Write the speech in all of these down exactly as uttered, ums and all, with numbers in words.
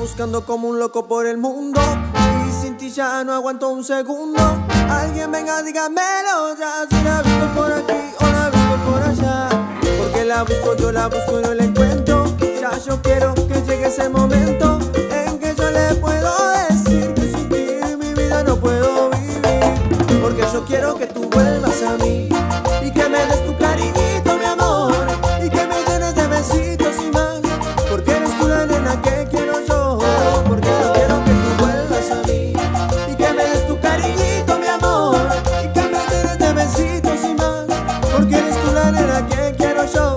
buscando como un loco por el mundo y sin ti ya no aguanto un segundo. Alguien venga, dígamelo ya, si la busco por aquí o la busco por allá. Porque la busco, yo la busco y no la encuentro. Ya yo quiero que llegue ese momento en que yo le puedo decir que sin ti mi vida no puedo vivir. Porque yo quiero que tú vuelvas a mí y que me des tu cariñito, mi amor, y que me llenes de besitos y más. Porque eres tú la nena que quiero yo. Porque yo quiero que tú vuelvas a mí y que me des tu cariñito, mi amor, y que me llenes de besitos y más. Porque eres tú la nena que quiero yo.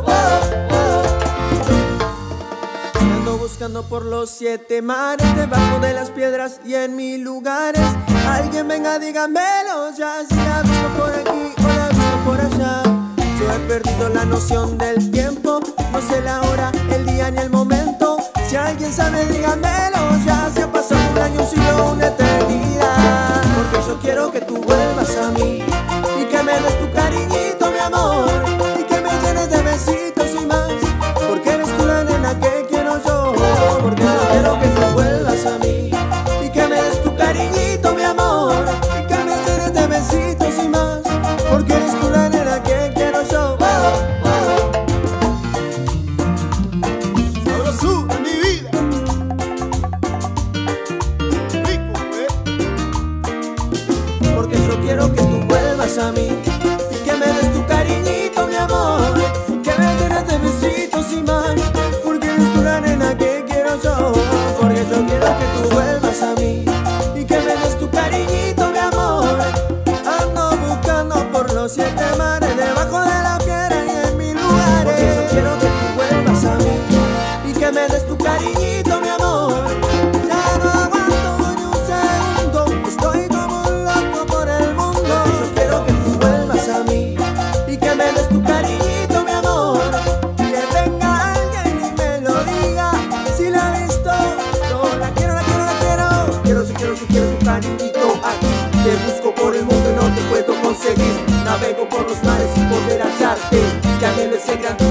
Ando buscando por los siete mares, debajo de las piedras y en mil lugares. Alguien venga, dígamelo ya, si la busco por aquí o la busco por allá. Yo he perdido la noción del tiempo, no sé la hora, el día ni el momento. Si alguien sabe, dígamelo ya, si ha pasado un año, un siglo, una eternidad. Porque yo quiero que tú vuelvas a mí y que me des tu cariñito, mi amor, y que me llenes de besitos y más. Porque eres tú la nena que quiero yo. Porque yo quiero que tú vuelvas a mí y que me des tu cariñito, mi amor, y que me llenes de besitos y más. Porque eres tú la nena que quiero yo. Sabrosura en mi vida. Rico, ¿eh? Porque yo quiero que tú vuelvas a mí y que me des tu cariñito, mi amor, y que me llenes de besitos y más. Porque eres tú la nena que quiero yo. Porque yo quiero que tú vuelvas a mí y que me des tu cariñito, mi amor. Ando buscando por los siete mares, debajo de la piedra y en mil lugares. Porque yo quiero que tú vuelvas a mí y que me des tu cariñito, mi amor. Ya no aguanto ni un segundo, estoy como un loco por el mundo. Porque yo quiero que tú vuelvas a mí y que me des tu cariñito, mi amor. Que venga alguien y me lo diga, si la he visto, yo la quiero, la quiero, la quiero. Quiero, si quiero, si quiero tu cariñito aquí. Te busco por el mundo y no te puedo conseguir. Navego por los mares sin poder hallarte. Ya anhelo ese gran